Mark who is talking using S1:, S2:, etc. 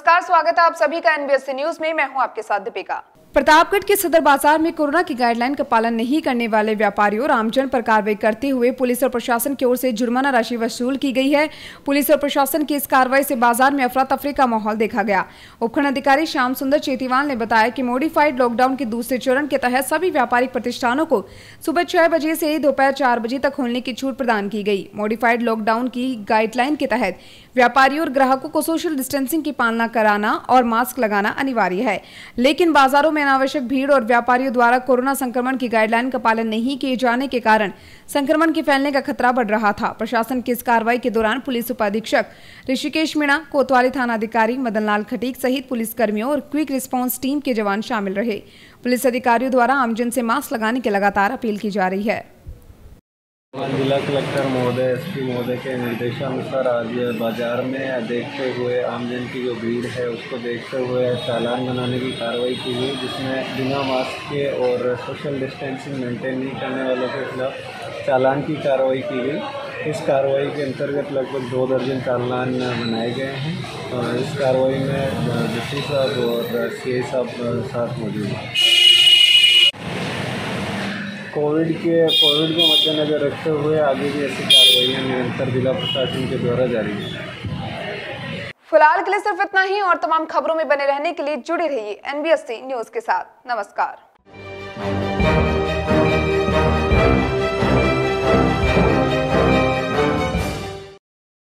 S1: नमस्कार, स्वागत है आप सभी का एनबीएससी न्यूज में। मैं हूं आपके साथ दीपिका।
S2: प्रतापगढ़ के सदर बाजार में कोरोना की गाइडलाइन का पालन नहीं करने वाले व्यापारियों और आमजन पर कार्रवाई करते हुए पुलिस और प्रशासन की ओर से जुर्माना राशि वसूल की गई है। पुलिस और प्रशासन की इस कार्रवाई से बाजार में अफरा तफरी का माहौल देखा गया। उपखंड अधिकारी श्याम सुंदर चेतीवाल ने बताया कि मॉडिफाइड लॉकडाउन के दूसरे चरण के तहत सभी व्यापारिक प्रतिष्ठानों को सुबह 6 बजे से दोपहर 4 बजे तक खोलने की छूट प्रदान की गई। मॉडिफाइड लॉकडाउन की गाइडलाइन के तहत व्यापारियों और ग्राहकों को सोशल डिस्टेंसिंग की पालना कराना और मास्क लगाना अनिवार्य है, लेकिन बाजारों में अनावश्यक भीड़ और व्यापारियों द्वारा कोरोना संक्रमण की गाइडलाइन का पालन नहीं किए जाने के कारण संक्रमण के फैलने का खतरा बढ़ रहा था। प्रशासन की इस कार्रवाई के दौरान पुलिस उपाधीक्षक ऋषिकेश मीणा, कोतवाली थाना अधिकारी मदन लाल खटीक सहित पुलिस कर्मियों और क्विक रिस्पांस टीम के जवान शामिल रहे। पुलिस अधिकारियों द्वारा आमजन से मास्क लगाने की लगातार अपील की जा रही है।
S3: जिला कलेक्टर महोदय एसपी महोदय के निर्देशानुसार आज बाजार में देखते हुए आमजन की जो भीड़ है उसको देखते हुए चालान बनाने की कार्रवाई की गई, जिसमें बिना मास्क के और सोशल डिस्टेंसिंग मेंटेन नहीं करने वालों के खिलाफ चालान की कार्रवाई की गई। इस कार्रवाई के अंतर्गत लगभग 2 दर्जन चालान बनाए गए हैं। इस कार्रवाई में डिप्टी साहब और सीआई साहब साथ मौजूद हैं। कोविड को मद्देनजर रखते हुए आगे भी ऐसी कार्रवाइयाँ निरंतर जिला प्रशासन के द्वारा जारी है।
S1: फिलहाल के लिए सिर्फ इतना ही और तमाम खबरों में बने रहने के लिए जुड़े रहिए एनबीएससी न्यूज के साथ। नमस्कार।